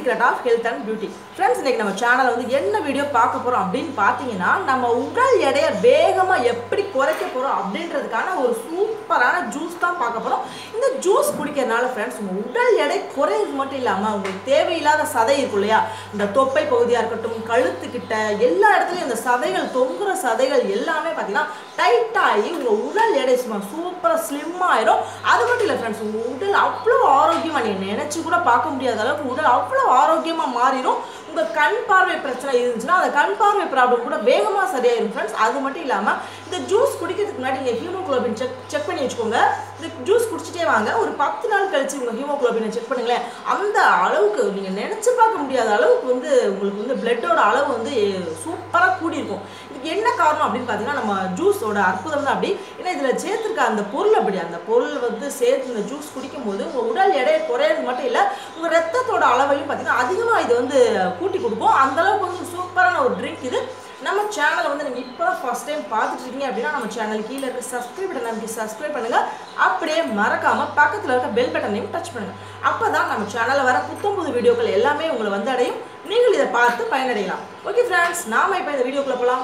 Secret of health and beauty. Friends, இன்னைக்கு நம்ம சேனலில் வந்து என்ன வீடியோ பார்க்க போகிறோம் அப்படின்னு பார்த்தீங்கன்னா, நம்ம உடல் எடையை வேகமாக எப்படி குறைக்க போகிறோம் அப்படின்றதுக்கான ஒரு சூப்பரான ஜூஸ் தான் பார்க்க போகிறோம். இந்த ஜூஸ் குடிக்கிறதுனால ஃப்ரெண்ட்ஸ், உங்கள் உடல் எடை குறையிறது மட்டும் இல்லாமல் உங்களுக்கு தேவையில்லாத சதை இருக்கும் இல்லையா, இந்த தொப்பை பகுதியாக இருக்கட்டும், கழுத்துக்கிட்ட எல்லா இடத்துலையும் இந்த சதைகள், தொங்குற சதைகள் எல்லாமே பார்த்தீங்கன்னா டைட் ஆகி உங்கள் உடல் எடை சும்மா சூப்பராக ஸ்லிம் ஆயிரும். அது மட்டும் இல்லை ஃப்ரெண்ட்ஸ், உங்கள் உடல் அவ்வளோ ஆரோக்கியமாக நீங்கள் நினச்சி கூட பார்க்க முடியாத அளவுக்கு உடல் அவ்வளோ ஆரோக்கியமாக மாறிடும். உங்கள் கண் பார்வை பிரச்சனை இருந்துச்சுன்னா அந்த கண் பார்வை ப்ராப்ளம் கூட வேகமாக சரியாயிடும் ஃப்ரெண்ட்ஸ். அது மட்டும் இல்லாமல் இந்த ஜூஸ் குடிக்கிறதுக்கு முன்னாடி நீங்கள் ஹீமோகுளோபின் செக் பண்ணி வச்சுக்கோங்க. இந்த ஜூஸ் குடிச்சிட்டே வாங்க, ஒரு 10 நாள் கழிச்சு உங்கள் ஹீமோகுளோபினை செக் பண்ணுங்களேன். அந்த அளவுக்கு நீங்கள் நினச்சி பார்க்க முடியாத அளவுக்கு வந்து உங்களுக்கு வந்து பிளட்டோட அளவு வந்து சூப்பராக கூடியிருக்கும். இதுக்கு என்ன காரணம் அப்படின்னு பார்த்தீங்கன்னா, நம்ம ஜூஸோட அற்புதம் தான் அப்படி. ஏன்னா இதில் சேர்த்துருக்க அந்த பொருள் அப்படி, அந்த பொருள் வந்து சேர்த்து இந்த ஜூஸ் குடிக்கும் போது உங்கள் உடல் எடையை குறையிறது மட்டும் இல்லை, உங்கள் ரத்தத்தோட அளவையும் பார்த்தீங்கன்னா அதிகமாக இது வந்து கூட்டி கொடுக்கும். அந்தளவுக்கு வந்து சூப்பரான ஒரு ட்ரிங்க் இது. நம்ம சேனலை வந்து நீங்கள் இப்போ தான் ஃபஸ்ட் டைம் பார்த்துட்டு இருக்கீங்க அப்படின்னா, நம்ம சேனல் கீழே இருக்க சப்ஸ்கிரைப் பட்டன் அப்படி சப்ஸ்கிரைப் பண்ணுங்கள். அப்படியே மறக்காமல் பக்கத்தில் இருக்க பெல் பட்டனையும் டச் பண்ணுங்கள். அப்போ தான் நம்ம சேனலில் வர புத்தம்புது வீடியோக்கள் எல்லாமே உங்களை வந்து அடையும். நீங்கள் இதை பார்த்து பயனடையலாம். ஓகே ஃப்ரெண்ட்ஸ், நாம் இப்போ இந்த வீடியோக்குள்ளே போகலாம்.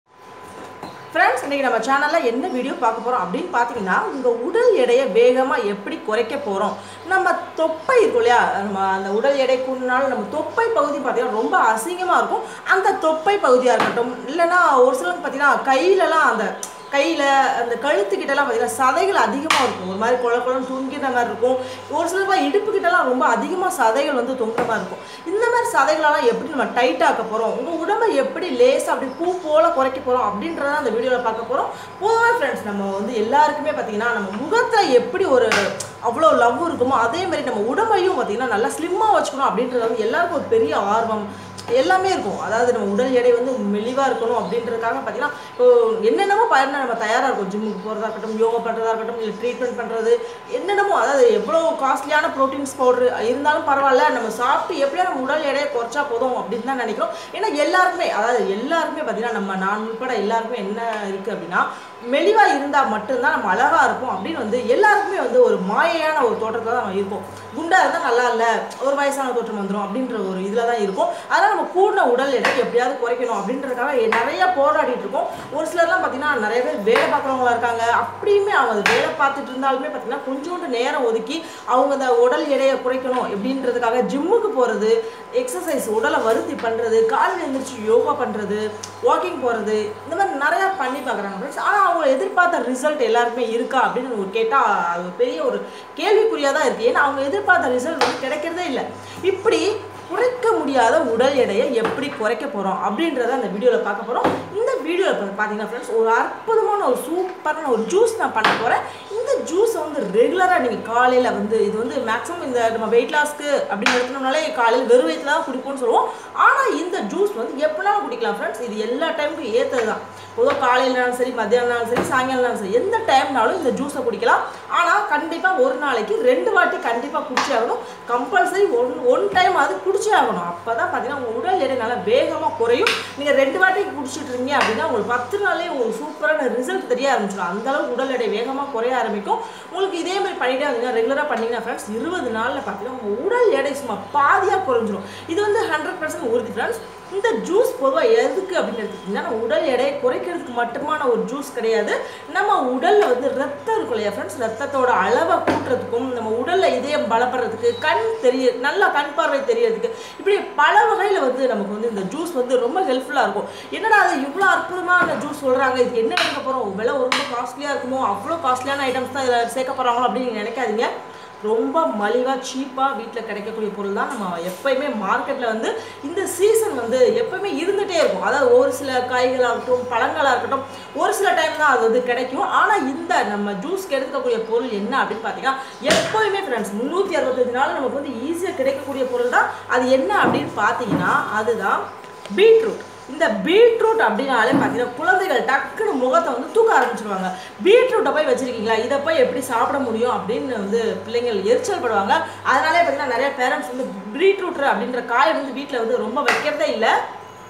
ஃப்ரெண்ட்ஸ், இன்றைக்கி நம்ம சேனலில் என்ன வீடியோ பார்க்க போகிறோம் அப்படின்னு பார்த்தீங்கன்னா, உங்கள் உடல் எடையை வேகமாக எப்படி குறைக்க போகிறோம். நம்ம தொப்பை இருக்கும் இல்லையா, நம்ம அந்த உடல் எடை கூடினாலும் நம்ம தொப்பை பகுதி பார்த்திங்கன்னா ரொம்ப அசிங்கமாக இருக்கும். அந்த தொப்பை பகுதியாக இருக்கட்டும், இல்லைன்னா ஒரு சிலருக்கு பார்த்திங்கன்னா கையிலலாம் அந்த அந்த கழுத்துக்கிட்டலாம் பார்த்திங்கன்னா சதைகள் அதிகமாக இருக்கும். ஒரு மாதிரி குழக்குழன்னு தொங்கிற மாதிரி இருக்கும். ஒரு சிலர் இடுப்புக்கிட்டலாம் ரொம்ப அதிகமாக சதைகள் வந்து தொங்குற மாதிரி இருக்கும். இந்த மாதிரி சதைகளெல்லாம் எப்படி நம்ம டைட்டாக்க போகிறோம், உங்கள் உடம்பை எப்படி லேசாக அப்படி பூ போல் குறைக்க போகிறோம் அப்படின்றத அந்த வீடியோவில் பார்க்க போகிறோம். பொதுவாக ஃப்ரெண்ட்ஸ், நம்ம வந்து எல்லாருக்குமே பார்த்திங்கன்னா நம்ம முகத்தில் எப்படி ஒரு அவ்வளோ லவ் இருக்குமோ அதே மாதிரி நம்ம உடம்பையும் பார்த்திங்கன்னா நல்லா ஸ்லிம்மாக வச்சுக்கணும் அப்படின்றது வந்து எல்லாருக்கும் ஒரு பெரிய ஆர்வம் எல்லாமே இருக்கும். அதாவது நம்ம உடல் எடை வந்து மெலிவாக இருக்கணும் அப்படின்றதுக்காக பார்த்தீங்கன்னா இப்போ என்னென்னமோ நம்ம தயாராக இருக்கும். ஜிம்முக்கு போகிறதா இருக்கட்டும், யோகா பண்ணுறதா இருக்கட்டும், இல்லை ட்ரீட்மெண்ட் பண்ணுறது, என்னென்னமோ அதாவது எவ்வளோ காஸ்ட்லியான ப்ரோட்டீன்ஸ் பவுடர் இருந்தாலும் பரவாயில்ல, நம்ம சாப்பிட்டு எப்படியா நம்ம உடல் எடையை குறைச்சா போதும் அப்படின்னு தான் நினைக்கிறோம். ஏன்னா எல்லாருக்குமே பார்த்தீங்கன்னா நான் உட்பட எல்லாருக்குமே என்ன இருக்குது அப்படின்னா, மெலிவாக இருந்தால் மட்டும்தான் நம்ம அழகாக இருப்போம் அப்படின்னு வந்து எல்லாருக்குமே வந்து ஒரு மாயையான ஒரு தோற்றத்தில் தான் நம்ம இருப்போம். குண்டாக இருந்தால் நல்லா இல்லை, ஒரு வயசான தோற்றம் வந்துடும் அப்படின்ற ஒரு இதில் தான் இருக்கும். அதனால் நம்ம கூடின உடல் எடை எப்படியாவது குறைக்கணும் அப்படின்றதுக்காக நிறையா போராடிட்டு இருக்கோம். ஒரு சிலர்லாம் பார்த்திங்கன்னா நிறைய பேர் வேலை பார்க்குறவங்களா இருக்காங்க. அப்படியுமே அவங்க வேலை பார்த்துட்டு இருந்தாலுமே பார்த்திங்கன்னா கொஞ்சோண்டு நேரம் ஒதுக்கி அவங்க அந்த உடல் எடையை குறைக்கணும் அப்படின்றதுக்காக ஜிம்முக்கு போகிறது, எக்ஸசைஸ் உடலை வருத்தி பண்ணுறது, காலையில் எழுந்திரிச்சு யோகா பண்ணுறது, வாக்கிங் போகிறது, இந்த மாதிரி நிறையா பண்ணி பார்க்குறாங்க ஃப்ரெண்ட்ஸ். ஆனால் அவங்க எதிர்பார்த்த ரிசல்ட் எல்லாருக்குமே இருக்கா அப்படின்னு கேட்டால் அது பெரிய ஒரு கேள்விக்குறியாக தான் இருக்குது. ஏன்னா அவங்க எதிர்பார்த்த ரிசல்ட் வந்து கிடைக்கிறதே இல்லை. இப்படி குறைக்க முடியாத உடல் எடையை எப்படி குறைக்க போகிறோம் அப்படின்றத அந்த வீடியோவில் பார்க்க போகிறோம். இந்த வீடியோவில் பார்த்தீங்கன்னா ஃப்ரெண்ட்ஸ், ஒரு அற்புதமான ஒரு சூப்பரான ஒரு ஜூஸ் நான் பண்ண போகிறேன். இந்த ஜூஸை வந்து ரெகுலராக நீங்கள் காலையில் வந்து இது வந்து மேக்ஸிமம் இந்த நம்ம வெயிட் லாஸ்க்கு அப்படின்னு எடுத்துனோம்னாலே காலையில் வெறும் வயிற்றுல தான் குடிப்போம்னு சொல்லுவோம். ஆனால் இந்த ஜூஸ் வந்து எப்படினாலும் குடிக்கலாம் ஃப்ரெண்ட்ஸ். இது எல்லா டைமுக்கும் ஏற்றது தான். பொதுவாக காலையிலனாலும் சரி, மத்தியானம்னாலும் சரி, சாயங்காலம்னாலும் சரி, எந்த டைம்னாலும் இந்த ஜூஸை குடிக்கலாம். ஆனால் கண்டிப்பாக ஒரு நாளைக்கு 2 வாட்டி கண்டிப்பாக குடிச்சே ஆகணும். கம்பல்சரி ஒன் டைம் அது குடிச்சே ஆகணும். அப்போ தான் பார்த்தீங்கன்னா உங்கள் உடல் எடை நல்லா வேகமாக குறையும். நீங்கள் 2 வாட்டி குடிச்சிட்டு இருக்கீங்க அப்படின்னா உங்களுக்கு 10 நாள்லேயே உங்களுக்கு சூப்பரான ரிசல்ட் தெரிய ஆரம்பிச்சிடும். அந்தளவுக்கு உடல் எடை வேகமாக குறைய ஆரம்பிக்கும். உங்களுக்கு இதே மாதிரி பண்ணிட்டே வந்தீங்கன்னா ரெகுலராக பண்ணிங்கன்னா ஃப்ரெண்ட்ஸ், 20 நாளில் பார்த்தீங்கன்னா உங்கள் உடல் எடை சும்மா பாதியாக குறைஞ்சிடும். இது வந்து 100% உறுதி ஃப்ரெண்ட்ஸ். இந்த ஜூஸ் பொதுவாக எதுக்கு அப்படின்னு எடுத்துக்கிட்டிங்கன்னா, நம்ம உடல் எடையை குறைக்கிறதுக்கு மட்டுமான ஒரு ஜூஸ் கிடையாது. நம்ம உடலில் வந்து ரத்தம் இருக்கும் இல்லையா ஃப்ரெண்ட்ஸ், ரத்தத்தோட அளவை கூட்டுறதுக்கும், நம்ம உடலில் இதயம் பலப்படுறதுக்கு, நல்லா கண் பார்வை தெரியறதுக்கு, இப்படி பல வகையில் வந்து நமக்கு வந்து இந்த ஜூஸ் வந்து ரொம்ப ஹெல்ப்ஃபுல்லாக இருக்கும். என்னடா அது இவ்வளோ அற்புதமான ஜூஸ் சொல்கிறாங்க, இது என்ன எடுக்க போகிறோம், விலை ரொம்ப காஸ்ட்லியாக இருக்குமோ, அவ்வளோ காஸ்ட்லியான ஐட்டம்ஸ் தான் இதில் சேர்க்க போகிறாங்களோ அப்படின்னு நினைக்காதீங்க. ரொம்ப மலிவாக சீப்பாக வீட்டில் கிடைக்கக்கூடிய பொருள் தான். நம்ம எப்போயுமே மார்க்கெட்டில் வந்து இந்த சீசன் வந்து எப்போயுமே இருந்துகிட்டே இருக்கும். அதாவது ஒரு சில காய்களாக இருக்கட்டும், பழங்களாக இருக்கட்டும், ஒரு சில டைம் தான் அது வந்து கிடைக்கும். ஆனால் இந்த நம்ம ஜூஸ்க்கு எடுக்கக்கூடிய பொருள் என்ன அப்படின்னு பார்த்தீங்கன்னா, எப்போயுமே ஃப்ரெண்ட்ஸ் 365 நாள் நமக்கு வந்து ஈஸியாக கிடைக்கக்கூடிய பொருள் தான். அது என்ன அப்படின்னு பார்த்தீங்கன்னா, அதுதான் பீட்ரூட். இந்த பீட்ரூட் அப்படின்னாலே பார்த்தீங்கன்னா குழந்தைகள் டக்குன்னு முகத்தை வந்து தூக்க ஆரம்பிச்சிருவாங்க. பீட்ரூட்டை போய் வச்சுருக்கீங்களா, இதை போய் எப்படி சாப்பிட முடியும் அப்படின்னு வந்து பிள்ளைங்கள் எரிச்சல் படுவாங்க. அதனாலே பார்த்தீங்கன்னா நிறைய பேரண்ட்ஸ் வந்து பீட்ரூட் அப்படின்ற காயை வந்து வீட்டில் வந்து ரொம்ப வைக்கிறதே இல்லை.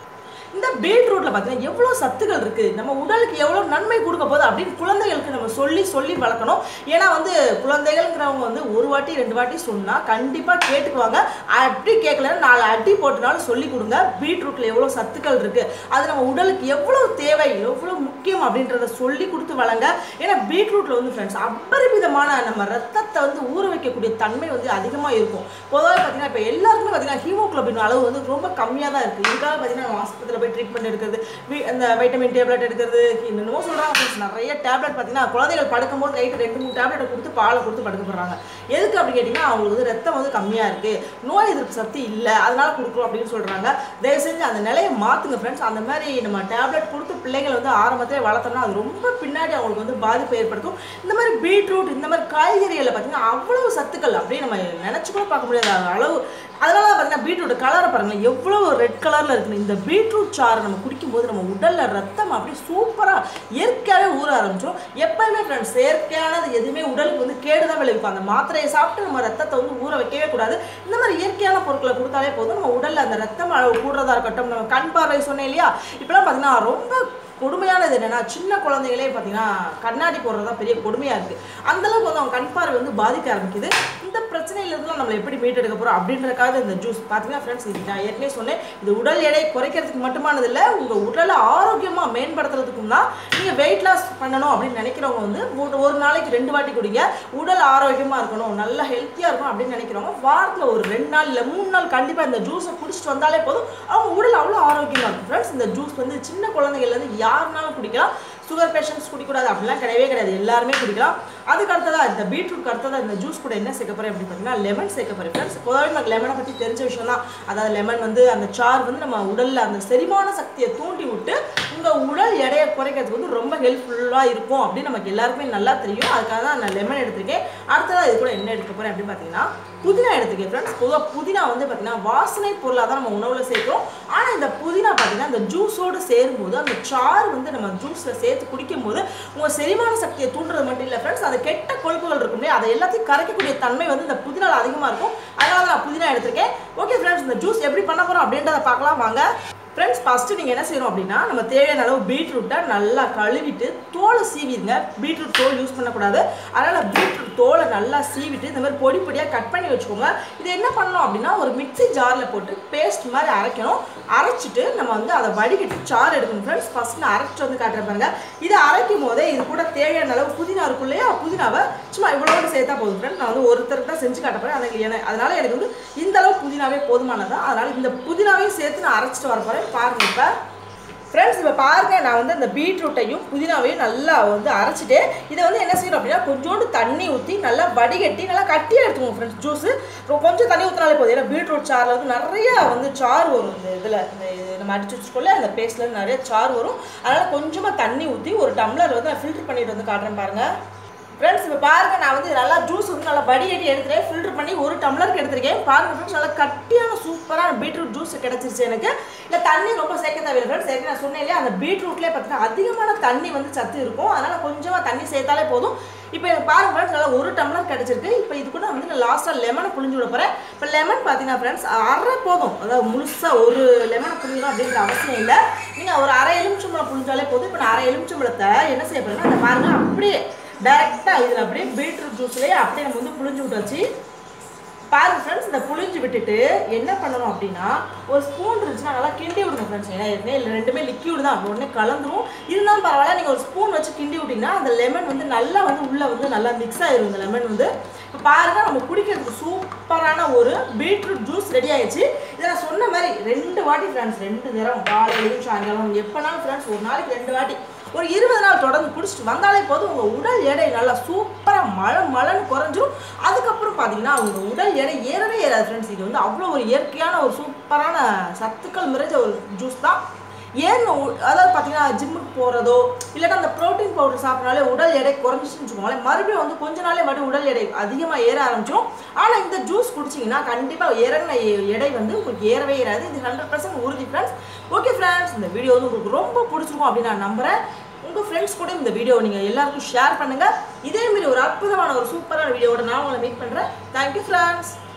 இந்த பீட்ரூட்டில் பார்த்தீங்கன்னா எவ்வளோ சத்துக்கள் இருக்குது, நம்ம உடலுக்கு எவ்வளோ நன்மை கொடுக்க போகுது அப்படின்னு குழந்தைகளுக்கு நம்ம சொல்லி வளர்க்கணும். ஏன்னா வந்து குழந்தைகள்ங்கிறவங்க வந்து ஒரு வாட்டி 2 வாட்டி சொன்னால் கண்டிப்பாக கேட்டுக்குவாங்க. அப்படி கேட்கலன்னா 4 அடி போட்டுனாலும் சொல்லி கொடுங்க. பீட்ரூட்டில் எவ்வளோ சத்துக்கள் இருக்குது, அது நம்ம உடலுக்கு எவ்வளோ தேவை, எவ்வளோ முக்கியம் அப்படின்றத சொல்லி கொடுத்து வளங்க. ஏன்னா பீட்ரூட்டில் வந்து ஃப்ரெண்ட்ஸ் அபரிமிதமான நம்ம ரத்தத்தை வந்து ஊற வைக்கக்கூடிய தன்மை வந்து அதிகமாக இருக்கும். பொதுவாக பார்த்தீங்கன்னா இப்போ எல்லாருக்குமே பார்த்தீங்கன்னா ஹீமோகுளோபின் அளவு வந்து ரொம்ப கம்மியாக தான் இருக்குது. இதுக்காக பார்த்தீங்கன்னா ஹாஸ்பிட்டலில் போய் ட்ரீட்மெண்ட் எடுக்கிறது, அந்த வைட்டமின் டேப்லெட் எடுக்கிறது, என்னென்னமோ சொல்கிறாங்க ஃப்ரெண்ட்ஸ். நிறைய டேப்லெட் பார்த்தீங்கன்னா குழந்தைகள் படுக்கும்போது நைட்டு 2-3 டேப்லெட்டை கொடுத்து பாலை கொடுத்து படுக்க போடுறாங்க. எதுக்கு அப்படி கேட்டிங்கன்னா அவங்களுக்கு வந்து ரத்தம் வந்து கம்மியாக இருக்குது, நோய் எதிர்ப்பு சக்தி இல்லை, அதனால கொடுக்குறோம் அப்படின்னு சொல்கிறாங்க. தயவு செஞ்சு அந்த நிலையை மாற்றுங்க ஃப்ரெண்ட்ஸ். அந்த மாதிரி நம்ம டேப்லெட் கொடுத்து பிள்ளைகள் வந்து ஆரம்பத்திலே வளர்த்தோம்னா அது ரொம்ப பின்னாடி அவங்களுக்கு வந்து பாதிப்பு ஏற்படுத்தும். இந்த மாதிரி பீட்ரூட் இந்த மாதிரி காய்கறிகளை பார்த்தீங்கன்னா அவ்வளவு சத்துக்கள் அப்படியே நம்ம நினச்சி கூட பார்க்க முடியாத அளவு. அதனால பார்த்தீங்கன்னா பீட்ரூட் கலரை பாருங்கள் எவ்வளோ ரெட் கலரில் இருக்குன்னு. இந்த பீட்ரூட் சாறு நம்ம குடிக்கும்போது நம்ம உடலில் ரத்தம் அப்படியே சூப்பராக இயற்கையாகவே ஊற ஆரம்பிச்சோம். எப்பயுமே ஃப்ரெண்ட்ஸ் செயற்கையானது எதுவுமே உடலுக்கு வந்து கேடுதான் விளைவிக்கும். அந்த மாத்திரையை சாப்பிட்டு நம்ம ரத்தத்தை வந்து ஊற வைக்கவே கூடாது. இந்த மாதிரி இயற்கையான பொருட்களை கொடுத்தாலே போதும். நம்ம உடலில் அந்த ரத்தம் அளவு கூடுறதா இருக்கட்டும், நம்ம கண் பார்வை சொன்னேன் இல்லையா, இப்போலாம் பார்த்தீங்கன்னா ரொம்ப கொடுமையானது என்னென்னா சின்ன குழந்தைகளே பார்த்தீங்கன்னா கண்ணாடி போடுறது தான் பெரிய கொடுமையாக இருக்குது. அந்தளவுக்கு வந்து அவங்க கண் பார்வை வந்து பாதிக்க ஆரம்பிக்குது. இந்த பிரச்சனையிலிருந்துலாம் நம்மளை எப்படி மீட்டெடுக்க போகிறோம் அப்படின்றக்காக இந்த ஜூஸ் பார்த்தீங்கன்னா ஃப்ரெண்ட்ஸ், இது நான் ஏற்கனவே சொன்னேன், இது உடல் எடை குறைக்கிறதுக்கு மட்டுமானது இல்லை, உங்கள் உடலை ஆரோக்கியமாக மேம்படுத்துறதுக்கும் தான். நீங்கள் வெயிட் லாஸ் பண்ணணும் அப்படின்னு நினைக்கிறவங்க வந்து ஒரு நாளைக்கு 2 வாட்டி குடிங்க. உடல் ஆரோக்கியமாக இருக்கணும், நல்லா ஹெல்த்தியாக இருக்கணும் அப்படின்னு நினைக்கிறவங்க வாரத்தில் ஒரு 2 நாள் இல்லை 3 நாள் கண்டிப்பாக இந்த ஜூஸை குடிச்சிட்டு வந்தாலே போதும். அவங்க உடல் அவ்வளோ ஆரோக்கியமாக இருக்கும் ஃப்ரெண்ட்ஸ். இந்த ஜூஸ் வந்து சின்ன குழந்தைகள்லேருந்து யாருனாலும் குடிக்கலாம். சுகர் பேஷண்ட்ஸ் குடிக்கூடாது அப்படிலாம் கிடையவே கிடையாது, எல்லாருமே குடிக்கலாம். அதுக்கு அடுத்ததாக இந்த பீட்ரூட் அடுத்ததாக இந்த ஜூஸ் கூட என்ன சேர்க்க போகிறேன் அப்படின்னு பார்த்தீங்கன்னா லெமன் சேர்க்க போகிறேன் ஃப்ரெண்ட்ஸ். பொதுவாக எனக்கு லெமனை பற்றி தெரிஞ்ச விஷயம் தான். அதாவது லெமன் வந்து அந்த சார் வந்து நம்ம உடலில் அந்த செரிமான சக்தியை தூண்டி விட்டு உங்கள் உடல் எடையை குறைக்கிறதுக்கு வந்து ரொம்ப ஹெல்ப்ஃபுல்லாக இருக்கும் அப்படின்னு நமக்கு எல்லாருக்குமே நல்லா தெரியும். அதுக்காக தான் நான் லெமன் எடுத்திருக்கேன். அடுத்ததாக இது கூட என்ன எடுக்க போகிறேன் அப்படின்னு பார்த்தீங்கன்னா புதினா எடுத்துக்கேன் ஃப்ரெண்ட்ஸ். பொதுவாக புதினா வந்து பார்த்தீங்கன்னா வாசனை பொருளாக தான் நம்ம உணவில் சேர்க்கிறோம். ஆனால் இந்த புதினா பார்த்தீங்கன்னா இந்த ஜூஸோடு சேரும்போது அந்த சாறு வந்து நம்ம ஜூஸில் சேர்த்து குடிக்கும்போது உங்கள் செரிமான சக்தியை தூண்டுறது மட்டும் இல்லை ஃப்ரெண்ட்ஸ், அந்த கெட்ட கொழுப்புகள் இருக்கும் இல்லையா, அதை எல்லாத்தையும் கரைக்கக்கூடிய தன்மை வந்து இந்த புதினால அதிகமாக இருக்கும். அதனால தான் நான் புதினா எடுத்திருக்கேன். ஓகே ஃப்ரெண்ட்ஸ், இந்த ஜூஸ் எப்படி பண்ண போகிறோம் அப்படின்றத பார்க்கலாம் வாங்க. ஃப்ரெண்ட்ஸ் ஃபஸ்ட்டு நீங்கள் என்ன செய்யணும் அப்படின்னா நம்ம தேவையான அளவு பீட்ரூட்டை நல்லா கழுவிட்டு தோலை சீவிடுங்க. பீட்ரூட் தோல் யூஸ் பண்ணக்கூடாது. அதனால் பீட்ரூட் தோலை நல்லா சீவிட்டு இந்த மாதிரி பொடி பொடியாக கட் பண்ணி வச்சுக்கோங்க. இது என்ன பண்ணணும் அப்படின்னா ஒரு மிக்ஸி ஜாரில் போட்டு பேஸ்ட் மாதிரி அரைக்கணும். அரைச்சிட்டு நம்ம வந்து அதை வடிகட்டி சாறு எடுக்கணும் ஃப்ரெண்ட்ஸ். ஃபஸ்ட் நான் அரைச்சிட்டு வந்து காட்டுறேன் பாருங்கள். இதை அரைக்கும் போதே இது கூட தேவையான அளவு புதினா இருக்கும் இல்லையா, புதினாவை சும்மா இவ்வளோடு சேர்த்தா போதும் ஃப்ரெண்ட்ஸ். நான் வந்து ஒருத்தருக்கு தான் செஞ்சு காட்ட போகிறேன். அதனால் எனக்கு வந்து இந்த அளவு புதினாவே போதுமானதான். அதனால் இந்த புதினாவையும் சேர்த்து நான் அரைச்சிட்டு வர போகிறேன். பாருங்க இப்போ ஃப்ரெண்ட்ஸ், இப்போ பாருங்கள் நான் வந்து அந்த பீட்ரூட்டையும் புதினாவையும் நல்லா வந்து அரைச்சிட்டு இதை வந்து என்ன செய்யணும் அப்படின்னா கொஞ்சோண்டு தண்ணி ஊற்றி நல்லா வடிகட்டி நல்லா கட்டியாக எடுத்துக்கோங்க ஃப்ரெண்ட்ஸ். ஜூஸு கொஞ்சம் தண்ணி ஊற்றினாலே போதும். ஏன்னா பீட்ரூட் சாரில் வந்து நிறையா வந்து சாறு வரும். இந்த இதில் நம்ம அடிச்சு வச்சுக்கொள்ள அந்த பேஸ்ட்டில் நிறைய சாறு வரும். அதனால் கொஞ்சமாக தண்ணி ஊற்றி ஒரு டம்ளர் வந்து நான் ஃபில்டர் பண்ணிட்டு வந்து காட்டுறேன் பாருங்கள். ஃப்ரெண்ட்ஸ் இப்போ பாருங்கள் நான் வந்து நல்லா ஜூஸ் வந்து நல்லா வடிகட்டி எடுத்துகிறேன். ஃபில்டர் பண்ணி ஒரு டம்ளருக்கு எடுத்துருக்கேன். பாருங்கள் ஃப்ரெண்ட்ஸ், நல்லா கட்டியான சூப்பரான பீட்ரூட் ஜூஸ் கிடச்சிருச்சு எனக்கு. இல்லை தண்ணி ரொம்ப சேர்க்க தேவையில்லை ஃப்ரெண்ட்ஸ். ஏற்கனவே நான் சொன்னேன் இல்லையா, அந்த பீட்ரூட்லேயே பார்த்தீங்கன்னா அதிகமான தண்ணி வந்து சத்து இருக்கும். அதனால் கொஞ்சமாக தண்ணி சேர்த்தாலே போதும். இப்போ எனக்கு பாருங்கள் ஃப்ரெண்ட்ஸ், நல்லா ஒரு டம்ளர் கிடச்சிருக்கு. இப்போ இது கூட வந்து நான் லாஸ்ட்டாக லெமனை புழிஞ்சு விட போகிறேன். இப்போ லெமன் பார்த்தீங்கன்னா ஃப்ரெண்ட்ஸ் அரை போதும். அதாவது முழுசாக ஒரு லெமனை புழிஞ்சணும் அப்படின்ற அவசியம் இல்லை. நீங்கள் ஒரு அரை எலுமிச்சம்பழம் புழிஞ்சாலே போதும். இப்போ நான் அரை எலுமிச்சம்பழத்தை என்ன செய்ய போகிறேன்னா அந்த பாருங்கள் அப்படியே டைரெக்டாக இதில் அப்படியே பீட்ரூட் ஜூஸ்லேயே அப்படியே நம்ம வந்து புழிஞ்சு விட்டாச்சு. பாருங்கள் ஃப்ரெண்ட்ஸ், இந்த புழிஞ்சு விட்டுட்டு என்ன பண்ணணும் அப்படின்னா ஒரு ஸ்பூன் இருந்துச்சுன்னா நல்லா கிண்டி விடுங்க ஃப்ரெண்ட்ஸ். ஏன்னா இல்லை ரெண்டுமே லிக்யூட் தான், உடனே கலந்துரும். இருந்தாலும் பரவாயில்ல, நீங்கள் ஒரு ஸ்பூன் வச்சு கிண்டி விட்டிங்கன்னா அந்த லெமன் வந்து நல்லா வந்து உள்ளே வந்து நல்லா மிக்ஸ் ஆகிடும். இந்த லெமன் வந்து இப்போ பாருங்கள் நம்ம குடிக்கிறதுக்கு சூப்பரான ஒரு பீட்ரூட் ஜூஸ் ரெடி ஆகிடுச்சு. இதை நான் சொன்ன மாதிரி 2 வாட்டி ஃப்ரெண்ட்ஸ், 2 தரம் காலையிலையும் சாயங்காலம் எப்போனாலும் ஃப்ரெண்ட்ஸ் ஒரு நாளைக்கு 2 வாட்டி ஒரு 20 நாள் தொடர்ந்து குடிச்சிட்டு வந்தாலே போதும். உங்கள் உடல் எடை நல்லா சூப்பராக மழன்னு குறைஞ்சிரும். அதுக்கப்புறம் பார்த்தீங்கன்னா உங்கள் உடல் எடை ஏறவே ஏறாது ஃப்ரெண்ட்ஸ். இது வந்து அவ்வளோ ஒரு இயற்கையான ஒரு சூப்பரான சத்துக்கள் நிறைஞ்ச ஒரு ஜூஸ் தான். ஏன்னு அதாவது பார்த்தீங்கன்னா ஜிம்முக்கு போகிறதோ இல்லைன்னா அந்த ப்ரோட்டீன் பவுடர் சாப்பிட்றாலே உடல் எடை குறைஞ்சிச்சுன்னு வச்சுக்கோங்களேன், மறுபடியும் வந்து கொஞ்ச நாளே மறுபடியும் உடல் எடை அதிகமாக ஏற ஆரம்பிச்சிடும். ஆனால் இந்த ஜூஸ் குடிச்சிங்கன்னா கண்டிப்பாக இறங்கின எடை வந்து உங்களுக்கு ஏறவே ஏறாது. இது 100% உறுதி ஃப்ரெண்ட்ஸ். ஓகே ஃப்ரெண்ட்ஸ், இந்த வீடியோ வந்து உங்களுக்கு ரொம்ப பிடிச்சிருக்கும் அப்படின்னு நான் நம்புகிறேன். உங்கள் ஃப்ரெண்ட்ஸ் கூட இந்த வீடியோவை நீங்கள் எல்லாருக்கும் ஷேர் பண்ணுங்கள். இதேமாரி ஒரு அற்புதமான ஒரு சூப்பரான வீடியோவோட நான் உங்களை மீட் பண்ணுறேன். Thank you friends.